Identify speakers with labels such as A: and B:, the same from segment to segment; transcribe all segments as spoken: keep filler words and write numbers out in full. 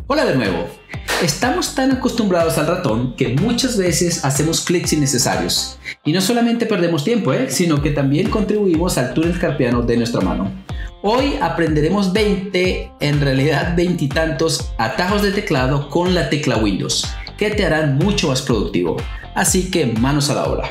A: Hola de nuevo. Estamos tan acostumbrados al ratón que muchas veces hacemos clics innecesarios. Y no solamente perdemos tiempo, ¿eh? sino que también contribuimos al túnel carpiano de nuestra mano. Hoy aprenderemos veinte, en realidad veintitantos atajos de teclado con la tecla Windows, que te harán mucho más productivo. Así que manos a la obra.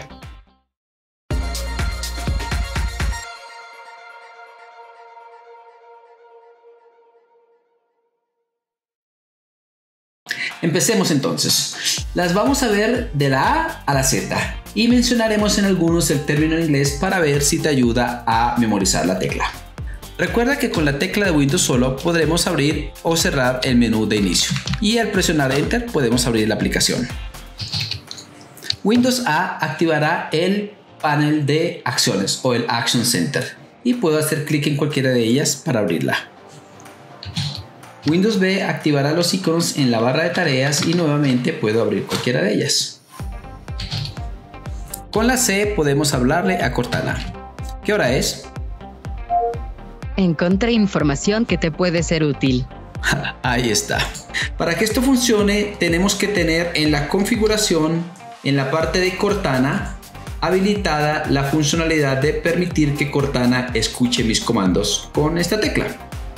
A: Empecemos entonces. Las vamos a ver de la A a la Z y mencionaremos en algunos el término en inglés para ver si te ayuda a memorizar la tecla. Recuerda que con la tecla de Windows solo podremos abrir o cerrar el menú de inicio y al presionar Enter podemos abrir la aplicación. Windows A activará el panel de acciones o el Action Center y puedo hacer clic en cualquiera de ellas para abrirla. Windows B activará los iconos en la barra de tareas y nuevamente puedo abrir cualquiera de ellas. Con la C podemos hablarle a Cortana. ¿Qué hora es?
B: Encontré información que te puede ser útil.
A: Ahí está. Para que esto funcione tenemos que tener en la configuración, en la parte de Cortana, habilitada la funcionalidad de permitir que Cortana escuche mis comandos con esta tecla.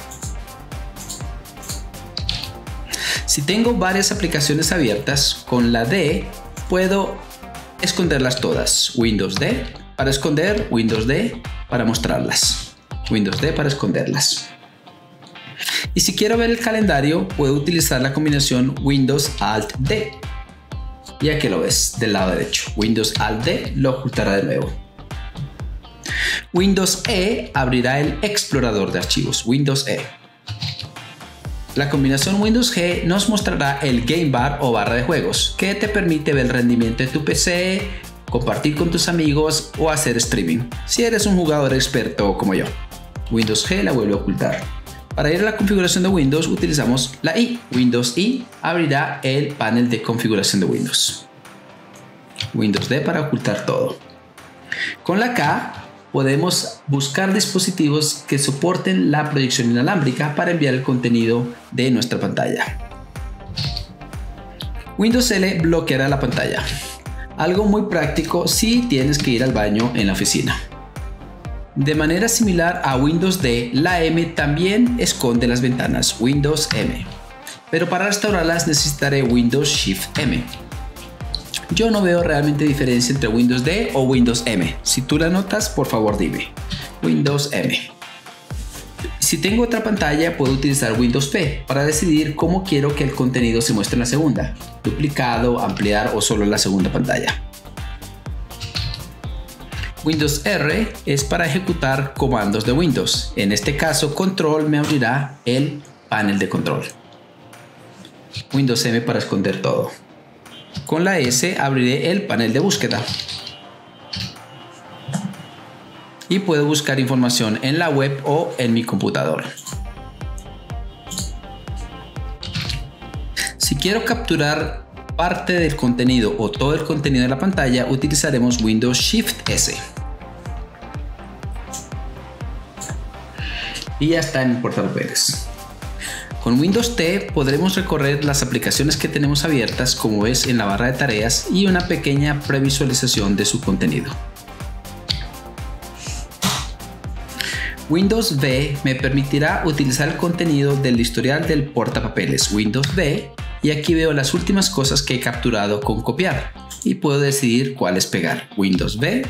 A: Si tengo varias aplicaciones abiertas, con la D puedo esconderlas todas. Windows D para esconder, Windows D para mostrarlas, Windows D para esconderlas. Y si quiero ver el calendario, puedo utilizar la combinación Windows Alt D. Y aquí lo ves del lado derecho. Windows Alt D lo ocultará de nuevo. Windows E abrirá el explorador de archivos. Windows E. La combinación Windows G nos mostrará el Game Bar o barra de juegos, que te permite ver el rendimiento de tu P C, compartir con tus amigos o hacer streaming, si eres un jugador experto como yo. Windows G la vuelve a ocultar. Para ir a la configuración de Windows utilizamos la I. Windows I abrirá el panel de configuración de Windows. Windows D para ocultar todo. Con la K podemos buscar dispositivos que soporten la proyección inalámbrica para enviar el contenido de nuestra pantalla. Windows L bloqueará la pantalla. Algo muy práctico si tienes que ir al baño en la oficina. De manera similar a Windows D, la M también esconde las ventanas. Windows M. Pero para restaurarlas necesitaré Windows Shift M. Yo no veo realmente diferencia entre Windows D o Windows M. Si tú la notas, por favor dime. Windows M. Si tengo otra pantalla, puedo utilizar Windows P para decidir cómo quiero que el contenido se muestre en la segunda. Duplicado, ampliar o solo en la segunda pantalla. Windows R es para ejecutar comandos de Windows. En este caso, Control me abrirá el panel de control. Windows M para esconder todo. Con la S abriré el panel de búsqueda. Y puedo buscar información en la web o en mi computador. Si quiero capturar parte del contenido o todo el contenido de la pantalla, utilizaremos Windows Shift S. Y ya está en el portapapeles. Con Windows T podremos recorrer las aplicaciones que tenemos abiertas, como ves en la barra de tareas, y una pequeña previsualización de su contenido. Windows V me permitirá utilizar el contenido del historial del portapapeles Windows V, y aquí veo las últimas cosas que he capturado con copiar y puedo decidir cuáles pegar. Windows V.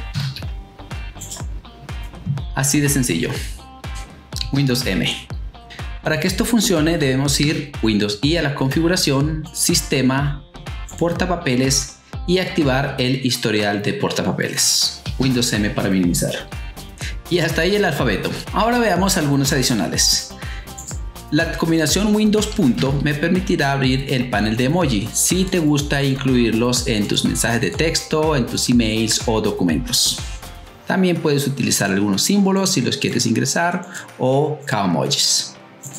A: Así de sencillo. Windows M. Para que esto funcione debemos ir Windows I a la configuración, sistema, portapapeles y activar el historial de portapapeles. Windows M para minimizar. Y hasta ahí el alfabeto. Ahora veamos algunos adicionales. La combinación Windows punto me permitirá abrir el panel de emoji si te gusta incluirlos en tus mensajes de texto, en tus emails o documentos. También puedes utilizar algunos símbolos si los quieres ingresar o kaemojis.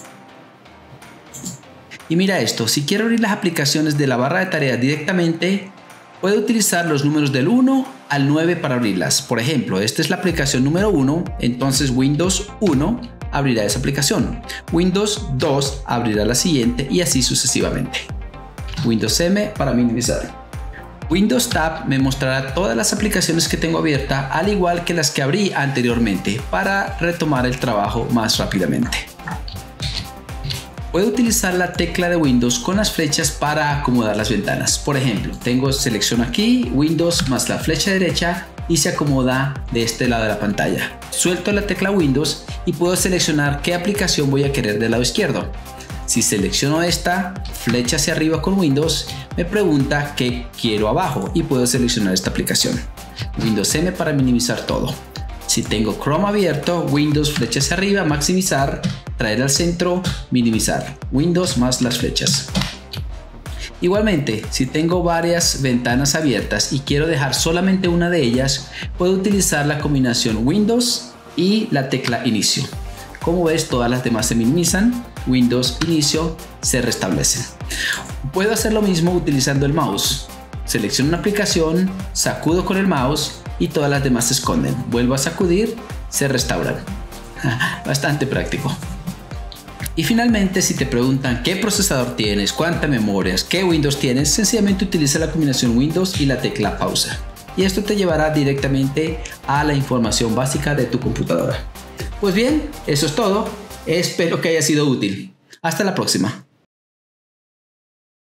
A: Y mira esto, si quiero abrir las aplicaciones de la barra de tareas directamente, puedo utilizar los números del uno al nueve para abrirlas. Por ejemplo, esta es la aplicación número uno, entonces Windows uno abrirá esa aplicación. Windows dos abrirá la siguiente y así sucesivamente. Windows M para minimizar. Windows Tab me mostrará todas las aplicaciones que tengo abiertas, al igual que las que abrí anteriormente, para retomar el trabajo más rápidamente. Puedo utilizar la tecla de Windows con las flechas para acomodar las ventanas. Por ejemplo, tengo selección aquí, Windows más la flecha derecha y se acomoda de este lado de la pantalla. Suelto la tecla Windows y puedo seleccionar qué aplicación voy a querer del lado izquierdo. Si selecciono esta, flecha hacia arriba con Windows, me pregunta qué quiero abajo y puedo seleccionar esta aplicación. Windows M para minimizar todo. Si tengo Chrome abierto, Windows flecha hacia arriba, maximizar, traer al centro, minimizar. Windows más las flechas. Igualmente, si tengo varias ventanas abiertas y quiero dejar solamente una de ellas, puedo utilizar la combinación Windows y la tecla Inicio. Como ves, todas las demás se minimizan, Windows Inicio se restablecen. Puedo hacer lo mismo utilizando el mouse. Selecciono una aplicación, sacudo con el mouse y todas las demás se esconden. Vuelvo a sacudir, se restauran. Bastante práctico. Y finalmente, si te preguntan qué procesador tienes, cuánta memoria, qué Windows tienes, sencillamente utiliza la combinación Windows y la tecla pausa. Y esto te llevará directamente a la información básica de tu computadora. Pues bien, eso es todo. Espero que haya sido útil. Hasta la próxima.